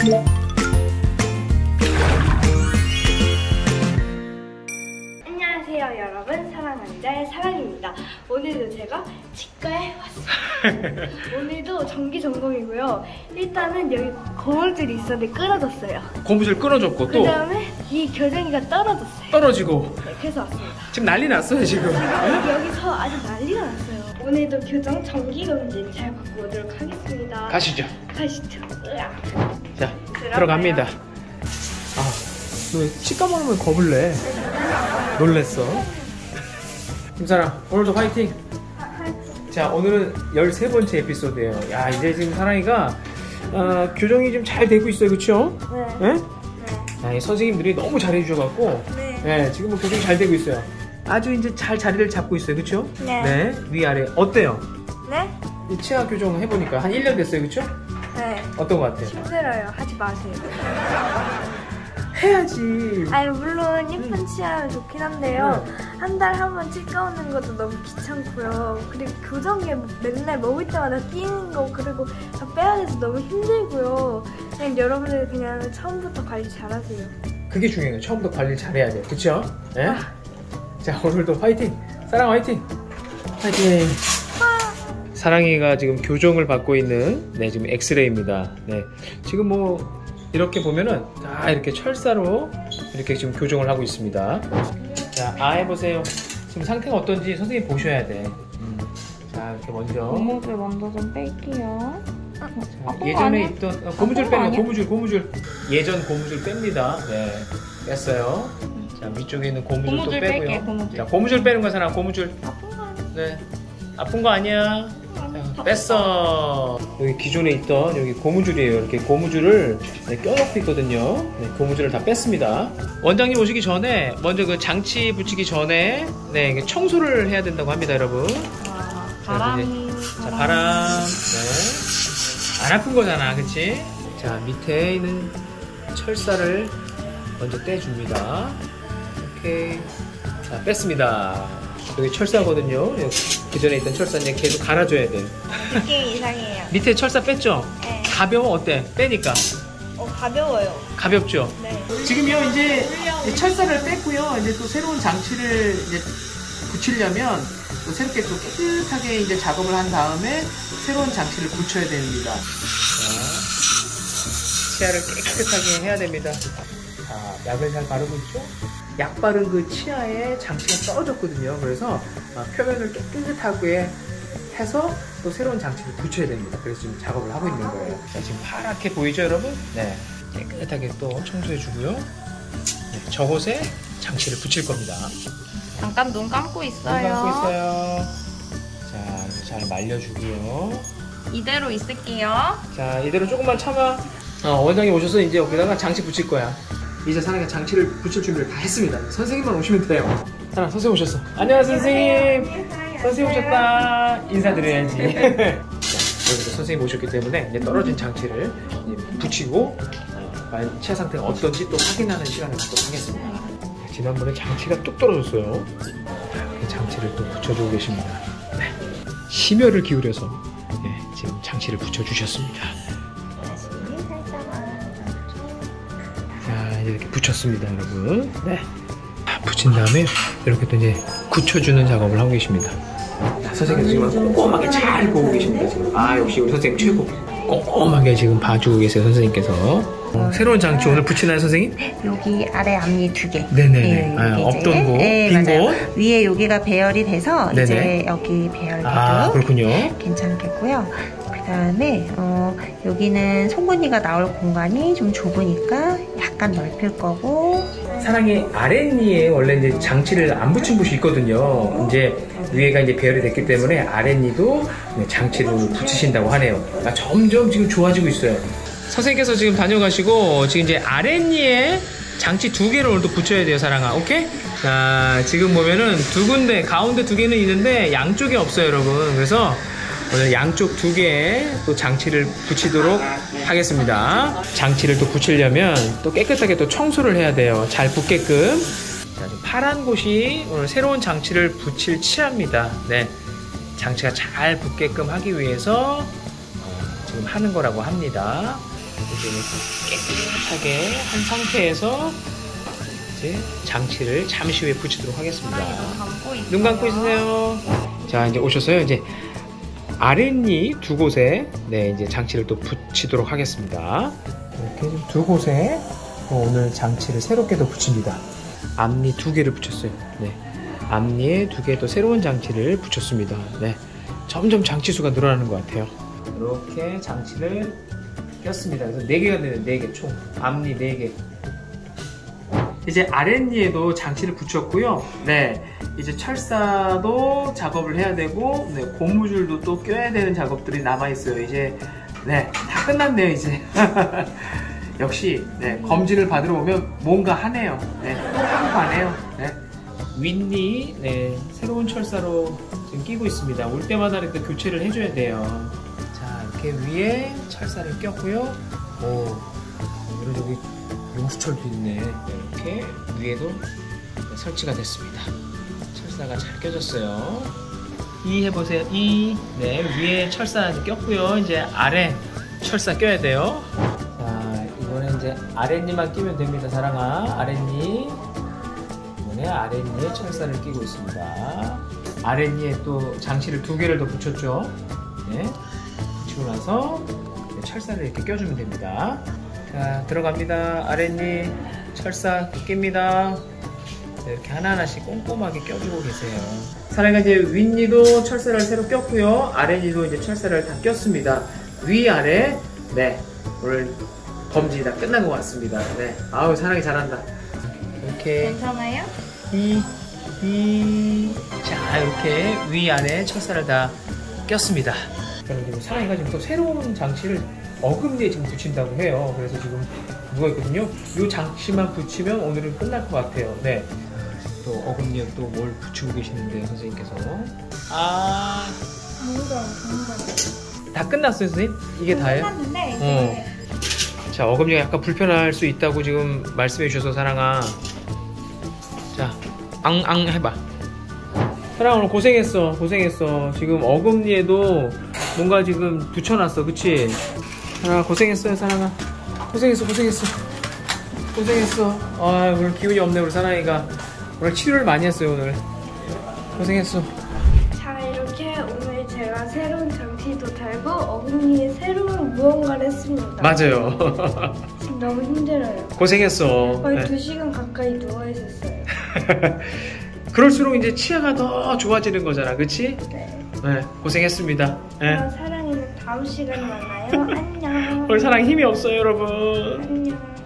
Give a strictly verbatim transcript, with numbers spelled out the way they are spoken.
안녕하세요 여러분, 사랑하는 자의 사랑입니다. 오늘도 제가 치과에 왔어요. 오늘도 전기 점검이고요. 일단은 여기 고무줄이 있었는데 끊어졌어요. 고무줄 끊어졌고 또 그 다음에 이 교정기가 떨어졌어요. 떨어지고. 네, 그래서 왔습니다. 지금 난리 났어요 지금. 지금 여기서 아주 난리가 났어요. 오늘도 교정 전기검진 잘 받고 오도록 하겠습니다. 가시죠. 가시죠. 으악. 자, 들어가요. 들어갑니다. 아, 너 왜 치과 먹으면 겁을 내? 놀랬어. 김사랑, 오늘도 화이팅! 자, 오늘은 열세 번째 에피소드예요. 야, 이제 지금 사랑이가 어, 교정이 좀 잘 되고 있어요, 그쵸? 네. 네? 아, 이 선생님들이 너무 잘해주셔갖고 네. 네, 지금 뭐 교정이 잘 되고 있어요. 아주 이제 잘 자리를 잡고 있어요, 그쵸? 네. 네, 위아래. 어때요? 네? 이 치아 교정 해보니까 한 일 년 됐어요, 그쵸? 네. 어떤 것 같아요? 힘들어요. 하지 마세요. 해야지. 아니 물론 예쁜 치아는 좋긴 한데요. 네. 한 달 한 번 치과 오는 것도 너무 귀찮고요. 그리고 교정기 맨날 먹을 때마다 끼는 거 그리고 다 빼야 돼서 너무 힘들고요. 그냥 여러분들 그냥 처음부터 관리 잘하세요. 그게 중요해요. 처음부터 관리 잘해야 돼요. 그쵸? 네? 아. 자, 오늘도 화이팅! 사랑 화이팅! 화이팅! 사랑이가 지금 교정을 받고 있는 네, 지금 엑스레이입니다. 네. 지금 뭐 이렇게 보면은 다 이렇게 철사로 이렇게 지금 교정을 하고 있습니다. 자, 아 해보세요. 지금 상태가 어떤지 선생님 보셔야 돼. 음. 자, 이렇게 먼저 고무줄 먼저 좀 뺄게요. 자, 아픈 예전에 거 아니야? 있던 어, 고무줄 아픈 거 빼는 아니야? 고무줄 고무줄 예전 고무줄 뺍니다. 네, 뺐어요. 자, 위쪽에 있는 고무줄도 고무줄 빼고요. 뺄게, 고무줄. 자, 고무줄 빼는 거 사람 고무줄. 아픈 거 아니야? 네, 아픈 거 아니야. 자, 뺐어. 여기 기존에 있던 여기 고무줄이에요. 이렇게 고무줄을 네, 껴놓고 있거든요. 네, 고무줄을 다 뺐습니다. 원장님 오시기 전에 먼저 그 장치 붙이기 전에 네, 이게 청소를 해야 된다고 합니다, 여러분. 아, 자, 바람이. 자, 바람. 네. 안 아픈 거잖아, 그치? 자, 밑에 있는 철사를 먼저 떼줍니다. 이렇게. 자, 뺐습니다. 여기 철사거든요. 그 전에 있던 철사 이제 계속 갈아줘야 돼요. 느낌이 이상해요. 밑에 철사 뺐죠? 네. 가벼워? 어때? 빼니까. 어 가벼워요. 가볍죠? 네. 지금요, 이제 철사를 뺐고요. 이제 또 새로운 장치를 이제 붙이려면 또 새롭게 또 깨끗하게 이제 작업을 한 다음에 새로운 장치를 붙여야 됩니다. 자, 치아를 깨끗하게 해야 됩니다. 자, 약을 잘 바르고 있죠? 약 바른 그 치아에 장치가 떨어졌거든요. 그래서 표면을 깨끗하게 해서 또 새로운 장치를 붙여야 됩니다. 그래서 지금 작업을 하고 있는 거예요. 자, 지금 파랗게 보이죠, 여러분? 네, 깨끗하게 또 청소해 주고요. 네, 저곳에 장치를 붙일 겁니다. 잠깐 눈 감고 있어요. 눈 감고 있어요. 자, 잘 말려주고요. 이대로 있을게요. 자, 이대로 조금만 참아. 어, 원장님 오셔서 이제 여기다가 장치 붙일 거야. 이제 사랑이가 장치를 붙일 준비를 다 했습니다. 선생님만 오시면 돼요. 사랑, 선생님 오셨어. 안녕하세요, 선생님. 선생님 오셨다. 인사드려야지. 자, 여기서 선생님 오셨기 때문에 이제 떨어진 장치를 이제 붙이고 어, 치아 상태가 어떤지 또 확인하는 시간을 갖도록 하겠습니다. 지난번에 장치가 뚝 떨어졌어요. 자, 장치를 또 붙여주고 계십니다. 네. 심혈을 기울여서 네, 지금 장치를 붙여주셨습니다. 자, 이렇게 붙였습니다, 여러분. 네. 붙인 다음에 이렇게 또 이제 굳혀주는 작업을 하고 계십니다. 자, 선생님 지금 꼼꼼하게 잘 보고 계십니다. 지금. 아, 역시 우리 선생님 최고. 꼼꼼하게 지금 봐주고 계세요, 선생님께서. 어, 새로운 장치 오늘 붙이나요, 선생님? 여기 아래 앞니 두 개. 네네네. 네, 아, 이제, 없던 곳, 네, 빈 맞아요. 곳. 위에 여기가 배열이 돼서 네네. 이제 여기 배열돼도 아, 그렇군요. 괜찮겠고요. 그 다음에 어, 여기는 송곳니가 나올 공간이 좀 좁으니까 약간 넓힐 거고. 사랑의 아랫니에 원래 이제 장치를 안 붙인 곳이 있거든요. 이제 위에가 이제 배열이 됐기 때문에 아랫니도 장치를 붙이신다고 하네요. 아, 점점 지금 좋아지고 있어요. 선생님께서 지금 다녀가시고 지금 이제 아랫니에 장치 두 개를 오늘 또 붙여야 돼요, 사랑아. 오케이? 자, 지금 보면은 두 군데, 가운데 두 개는 있는데 양쪽에 없어요, 여러분. 그래서 오늘 양쪽 두 개에 또 장치를 붙이도록 하겠습니다. 장치를 또 붙이려면 또 깨끗하게 또 청소를 해야 돼요. 잘 붙게끔. 자, 좀 파란 곳이 오늘 새로운 장치를 붙일 치아입니다. 네, 장치가 잘 붙게끔 하기 위해서 어, 지금 하는 거라고 합니다. 이제 깨끗하게 한 상태에서 이제 장치를 잠시 후에 붙이도록 하겠습니다. 눈 감고 있어요. 눈 감고 있으세요. 자, 이제 오셔서요. 이제 아랫니 두 곳에 네, 이제 장치를 또 붙이도록 하겠습니다. 이렇게 두 곳에 오늘 장치를 새롭게 더 붙입니다. 앞니 두 개를 붙였어요. 네. 앞니에 두 개 더 새로운 장치를 붙였습니다. 네. 점점 장치 수가 늘어나는 것 같아요. 이렇게 장치를 꼈습니다. 그래서 네 개가 되는 네 개 총. 앞니 네 개. 이제 아랫니에도 장치를 붙였고요. 네. 이제 철사도 작업을 해야 되고, 네. 고무줄도 또 껴야 되는 작업들이 남아있어요. 이제, 네. 다 끝났네요, 이제. 역시, 네. 검진을 받으러 오면 뭔가 하네요. 네. 똑똑한 거 하네요. 네. 윗니, 네. 새로운 철사로 지금 끼고 있습니다. 올 때마다 이렇게 교체를 해줘야 돼요. 자, 이렇게 위에 철사를 꼈고요. 오, 그리고 여기 용수철도 있네. 이렇게 위에도 설치가 됐습니다. 철사가 잘 껴졌어요. 이 해보세요. 이, 네, 위에 철사 꼈고요. 이제 아래 철사 껴야 돼요. 자, 이번에 이제 아랫니만 끼면 됩니다. 사랑아, 아랫니. 이번에 아랫니에 철사를 끼고 있습니다. 아랫니에 또 장치를 두 개를 더 붙였죠. 네, 붙이고 나서 철사를 이렇게 껴주면 됩니다. 자, 들어갑니다. 아랫니 철사 낍니다. 이렇게 하나하나씩 꼼꼼하게 껴주고 계세요. 사랑이가 이제 윗니도 철사를 새로 꼈고요. 아랫니도 이제 철사를 다 꼈습니다. 위, 아래, 네, 오늘 검진이 다 끝난 것 같습니다. 네, 아우, 사랑이 잘한다. 이렇게 괜찮아요? 이, 이, 자, 이렇게 위, 아래 철사를 다 꼈습니다. 그리고 사랑이가 지금 또 새로운 장치를 어금니에 지금 붙인다고 해요. 그래서 지금 누워 있거든요. 이 장치만 붙이면 오늘은 끝날 것 같아요. 네. 또 어금니에 또 뭘 붙이고 계시는데 선생님께서. 아. 뭔가, 뭔가. 다 끝났어요, 선생님? 이게 다예요? 끝났는데, 이제. 어. 자, 어금니가 약간 불편할 수 있다고 지금 말씀해 주셔서 사랑아. 자, 앙앙 해봐. 사랑아, 오늘 고생했어. 고생했어. 지금 어금니에도 뭔가 지금 붙여놨어. 그치? 사랑아, 고생했어요, 사랑아. 고생했어, 고생했어. 고생했어. 아, 오늘 기운이 없네, 우리 사랑이가. 오늘 치료를 많이 했어요, 오늘. 고생했어. 자, 이렇게 오늘 제가 새로운 장치도 달고 어금니에 새로운 무언가를 했습니다. 맞아요. 지금 너무 힘들어요. 고생했어. 거의 네. 두 시간 가까이 누워있었어요. 그럴수록 이제 치아가 더 좋아지는 거잖아, 그치? 네. 네, 고생했습니다. 네. 그럼 사랑이는 다음 시간에 만나요. 안녕. 오늘 사랑 힘이 없어요, 여러분. 안녕.